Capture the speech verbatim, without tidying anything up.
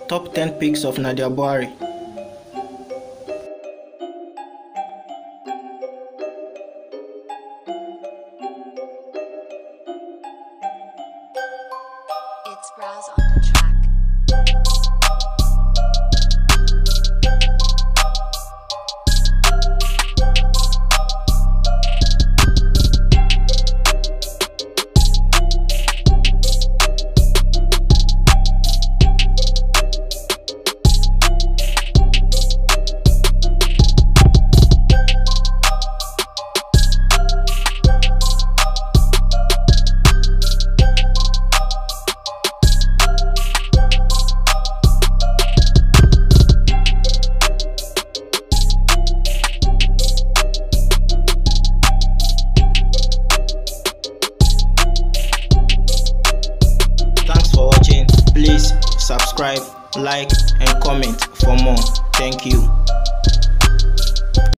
Top ten picks of Nadia Buhari. It's Browse on the track. Thanks for watching. Please subscribe, like and comment for more. Thank you.